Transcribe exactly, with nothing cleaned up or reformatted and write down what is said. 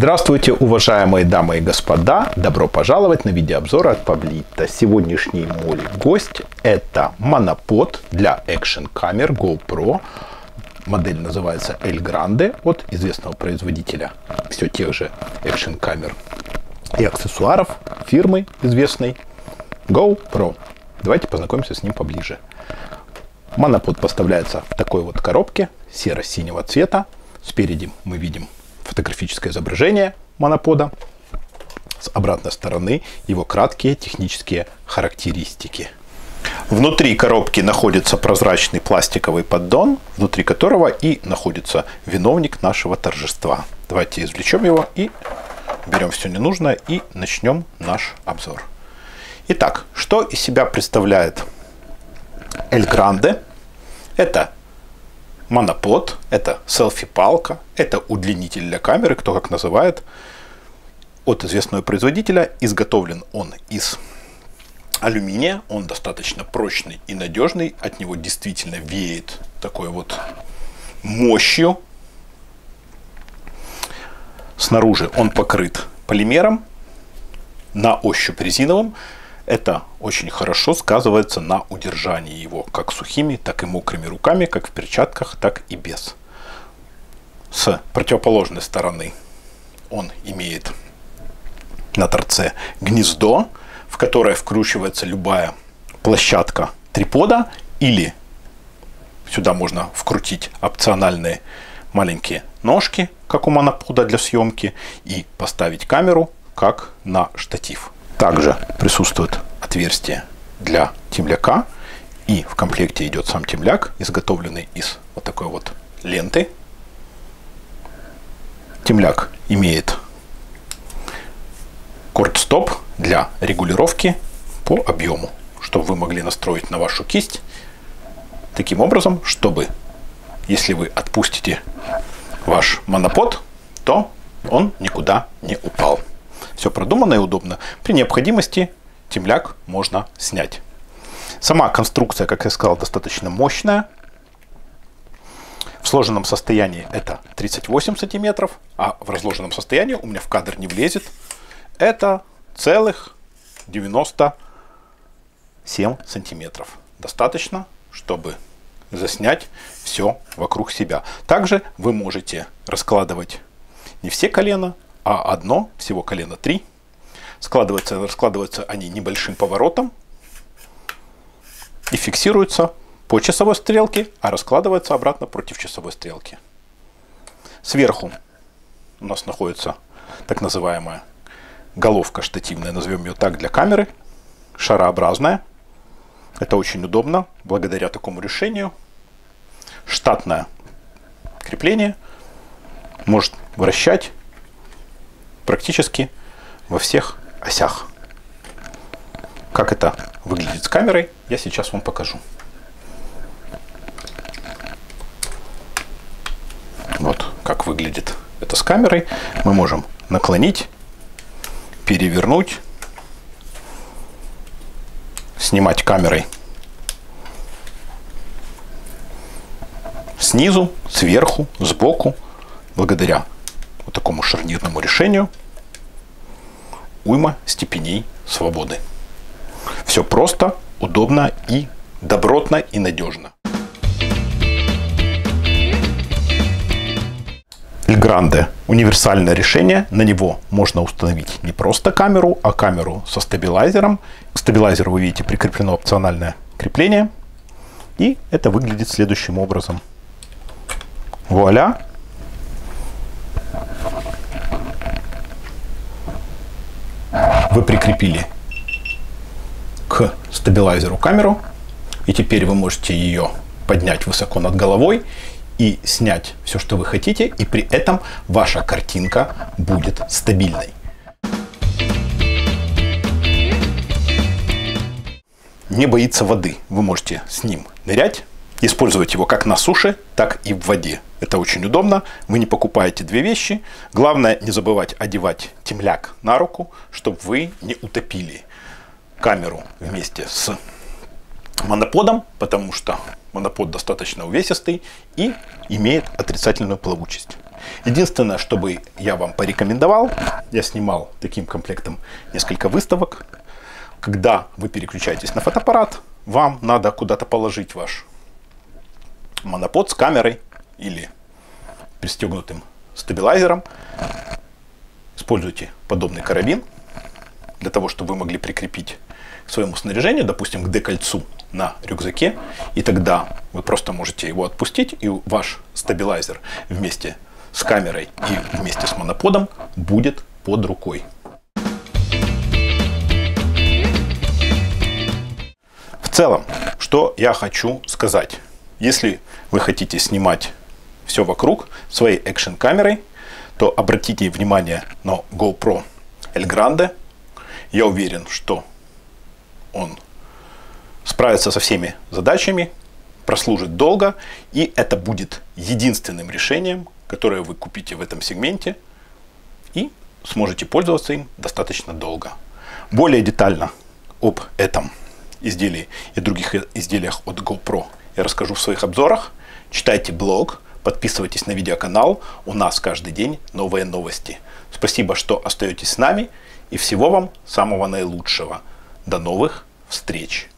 Здравствуйте, уважаемые дамы и господа! Добро пожаловать на видеообзор от Pablito. Сегодняшний мой гость — это монопод для экшн-камер GoPro. Модель называется El Grande от известного производителя все тех же экшн-камер и аксессуаров фирмы известной GoPro. Давайте познакомимся с ним поближе. Монопод поставляется в такой вот коробке серо-синего цвета. Спереди мы видим фотографическое изображение монопода. С обратной стороны его краткие технические характеристики. Внутри коробки находится прозрачный пластиковый поддон, внутри которого и находится виновник нашего торжества. Давайте извлечем его и берем все ненужное и начнем наш обзор. Итак, что из себя представляет El Grande? Это монопод, это селфи-палка, это удлинитель для камеры, кто как называет, от известного производителя. Изготовлен он из алюминия, он достаточно прочный и надежный, от него действительно веет такой вот мощью. Снаружи он покрыт полимером, на ощупь резиновым. Это очень хорошо сказывается на удержании его как сухими, так и мокрыми руками, как в перчатках, так и без. С противоположной стороны он имеет на торце гнездо, в которое вкручивается любая площадка трипода, или сюда можно вкрутить опциональные маленькие ножки, как у монопода для съемки, и поставить камеру как на штатив. Также присутствует отверстие для темляка, и в комплекте идет сам темляк, изготовленный из вот такой вот ленты. Темляк имеет корд-стоп для регулировки по объему, чтобы вы могли настроить на вашу кисть таким образом, чтобы, если вы отпустите ваш монопод, то он никуда не упал. Все продумано и удобно. При необходимости темляк можно снять. Сама конструкция, как я сказал, достаточно мощная. В сложенном состоянии это тридцать восемь сантиметров, а в разложенном состоянии, у меня в кадр не влезет, это целых девяносто семь сантиметров. Достаточно, чтобы заснять все вокруг себя. Также вы можете раскладывать не все колена, а одно, всего колено три. Складываются, раскладываются они небольшим поворотом и фиксируются по часовой стрелке, а раскладываются обратно против часовой стрелки. Сверху у нас находится так называемая головка штативная, назовем ее так, для камеры, шарообразная. Это очень удобно благодаря такому решению. Штатное крепление может вращать практически во всех осях. Как это выглядит с камерой, я сейчас вам покажу. Вот как выглядит это с камерой. Мы можем наклонить, перевернуть, снимать камерой снизу, сверху, сбоку. Благодаря вот такому шарнирному решению уйма степеней свободы. Все просто, удобно и добротно и надежно. El Grande — универсальное решение. На него можно установить не просто камеру, а камеру со стабилайзером. К стабилайзеру, вы видите, прикреплено опциональное крепление. И это выглядит следующим образом. Вуаля! Вы прикрепили к стабилайзеру камеру, и теперь вы можете ее поднять высоко над головой и снять все, что вы хотите, и при этом ваша картинка будет стабильной. Не боится воды. Вы можете с ним нырять, использовать его как на суше, так и в воде. Это очень удобно. Вы не покупаете две вещи. Главное, не забывать одевать темляк на руку, чтобы вы не утопили камеру вместе с моноподом, потому что монопод достаточно увесистый и имеет отрицательную плавучесть. Единственное, что бы я вам порекомендовал, я снимал таким комплектом несколько выставок. Когда вы переключаетесь на фотоаппарат, вам надо куда-то положить ваш монопод с камерой или пристегнутым стабилайзером. Используйте подобный карабин для того, чтобы вы могли прикрепить к своему снаряжению, допустим, к декольцу на рюкзаке, и тогда вы просто можете его отпустить, и ваш стабилайзер вместе с камерой и вместе с моноподом будет под рукой. В целом, что я хочу сказать. Если вы хотите снимать все вокруг своей экшн-камерой, то обратите внимание на GoPro El Grande. Я уверен, что он справится со всеми задачами, прослужит долго, и это будет единственным решением, которое вы купите в этом сегменте, и сможете пользоваться им достаточно долго. Более детально об этом изделии и других изделиях от GoPro я расскажу в своих обзорах. Читайте блог, подписывайтесь на видеоканал, у нас каждый день новые новости. Спасибо, что остаетесь с нами, и всего вам самого наилучшего. До новых встреч!